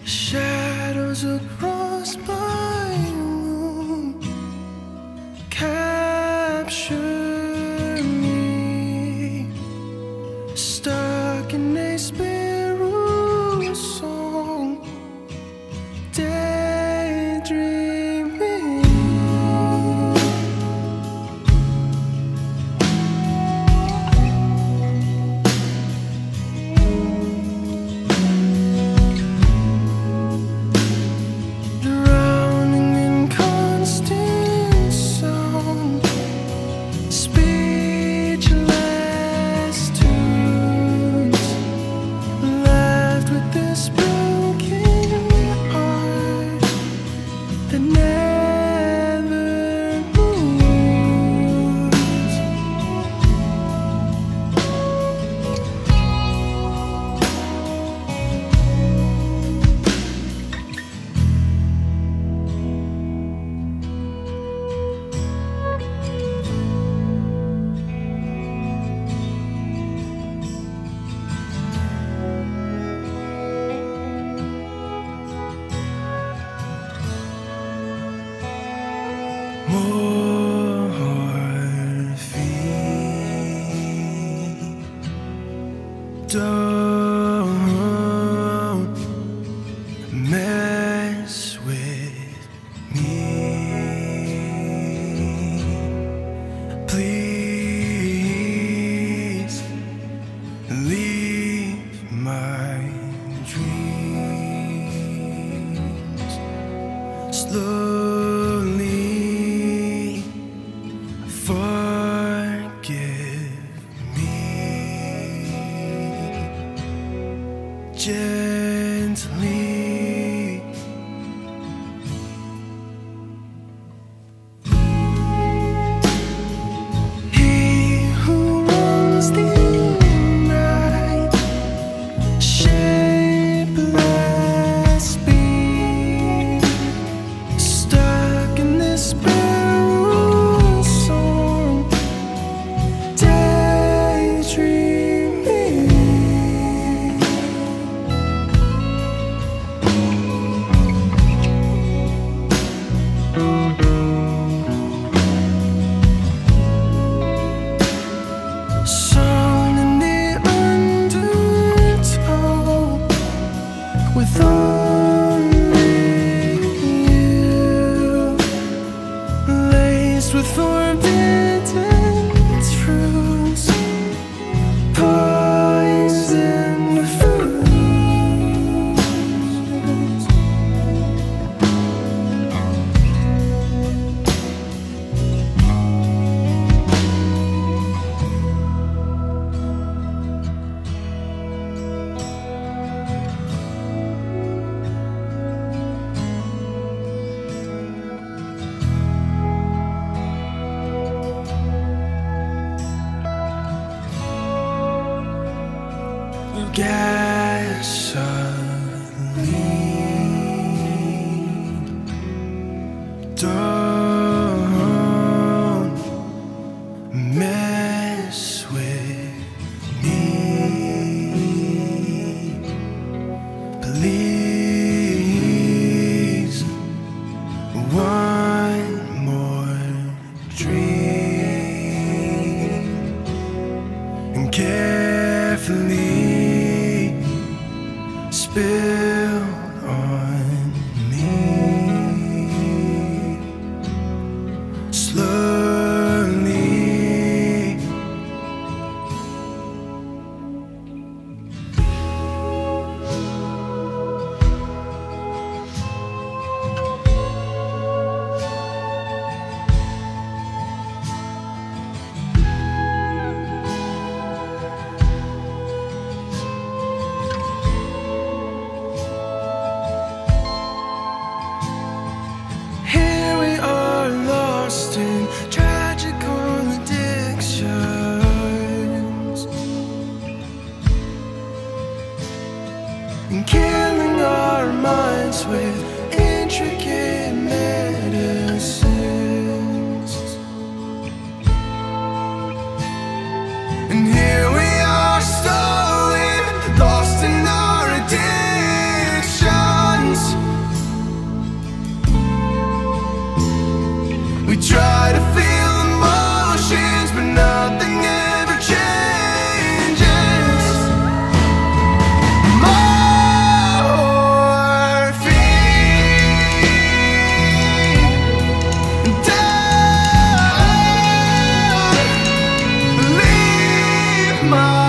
Shadows across my room capture me, stuck in a Sparrow song, daydreaming. Drowning in constant sound, speechless tunes, left with this broken heart that never moves. Morphine, don't mess with me. Please leave my dreams slowly. Forgive me gently. He who runs the night, shapeless being, stuck in this Sparrow song, daydreaming. Sung in the undertow, with only you, laced with forbidden truths, poison fruits. Gasoline, don't mess with me. Please, one more drink, and carefully spill on me slowly. Here we are, lost in tragical addictions, and killing our minds with intricate medicines. And here we are, slowly lost in our addiction. my